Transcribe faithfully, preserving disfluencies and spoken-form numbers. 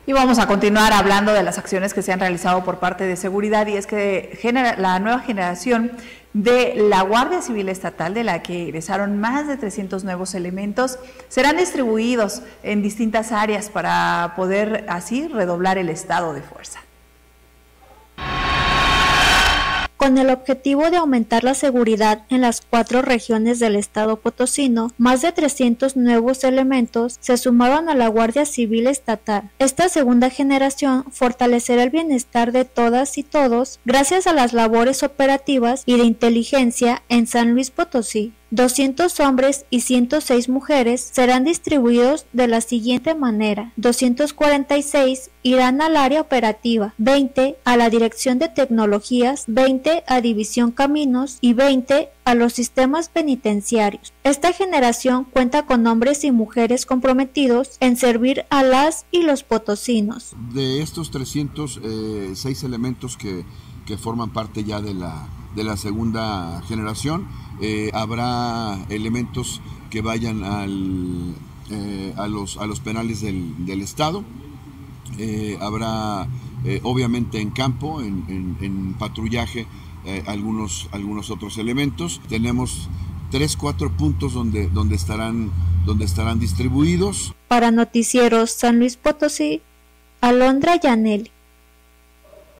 Y vamos a continuar hablando de las acciones que se han realizado por parte de seguridad, y es que genera, la nueva generación de la Guardia Civil Estatal, de la que egresaron más de trescientos nuevos elementos, serán distribuidos en distintas áreas para poder así redoblar el estado de fuerza. Con el objetivo de aumentar la seguridad en las cuatro regiones del estado potosino, más de trescientos nuevos elementos se sumaron a la Guardia Civil Estatal. Esta segunda generación fortalecerá el bienestar de todas y todos gracias a las labores operativas y de inteligencia en San Luis Potosí. doscientos hombres y ciento seis mujeres serán distribuidos de la siguiente manera: doscientos cuarenta y seis irán al área operativa, veinte a la Dirección de Tecnologías, veinte a División Caminos y veinte a los sistemas penitenciarios. Esta generación cuenta con hombres y mujeres comprometidos en servir a las y los potosinos. De estos trescientos seis elementos que, que forman parte ya de la, de la segunda generación, Eh, habrá elementos que vayan al, eh, a, los, a los penales del, del estado, eh, habrá eh, obviamente en campo, en, en, en patrullaje, eh, algunos, algunos otros elementos. Tenemos tres, cuatro puntos donde, donde, estarán, donde estarán distribuidos. Para Noticieros San Luis Potosí, Alondra Yaneli.